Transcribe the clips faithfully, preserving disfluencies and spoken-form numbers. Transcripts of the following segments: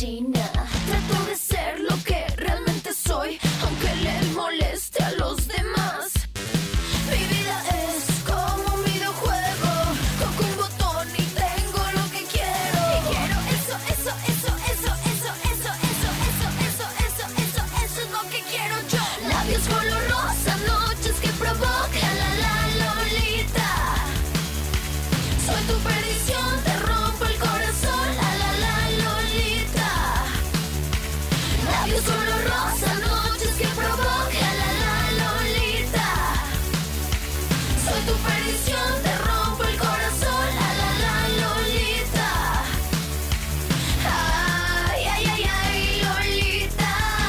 china. Trato de ser lo que realmente soy, aunque le moleste a los demás. Mi vida es como un videojuego, toco un botón y tengo lo que quiero. Y quiero eso, eso, eso, eso, eso, eso, eso, eso, eso, eso, eso, eso es lo que quiero yo. Labios color rosa, noches que provocan la la Lolita. Soy tu perdición, te rompo el corazón, la la la Lolita. Labios color rosa, noches que provocan la la Lolita. Soy tu perdición, te rompo el corazón, la la la Lolita. Ay, ay, ay, ay, Lolita.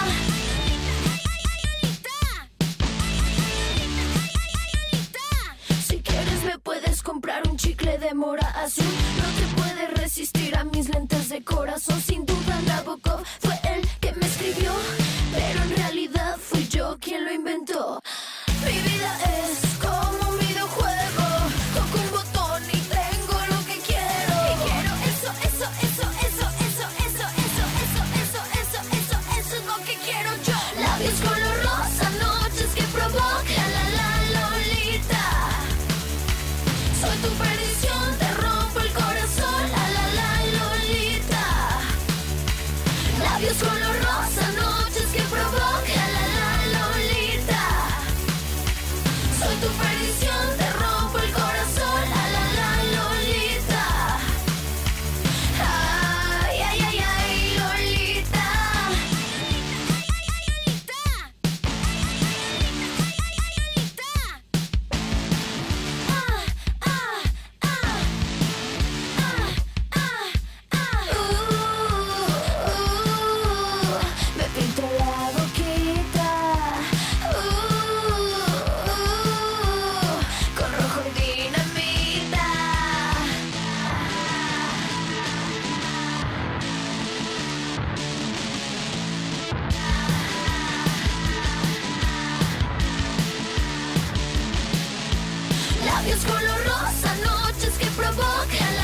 Si quieres me puedes comprar un chicle de mora azul. No te puedes resistir a mis lentes de corazón. Sin duda Nabokov fue el que me escribió, pero en realidad fui yo quien lo inventó. Mi vida es como un videojuego, toco un botón y tengo lo que quiero. Y quiero eso, eso, eso, eso, eso, eso, eso, eso, eso, eso, eso, eso es lo que quiero yo. Labios color rosa, noches que provocan la la Lolita. Soy tu perdición, te rompo el corazón, la la la Lolita. Labios color rosa, noches que provocan la la Lolita. Soy tu perdición, te rompo el corazón, la la la Lolita. Ay, ay, ay, ay, Lolita. Ah, ah, ah, ah, ah, ah. Uh, uh, me pinto la boquita. Uh, uh, con rojo y dinamita. Labios color rosa, noches que provocan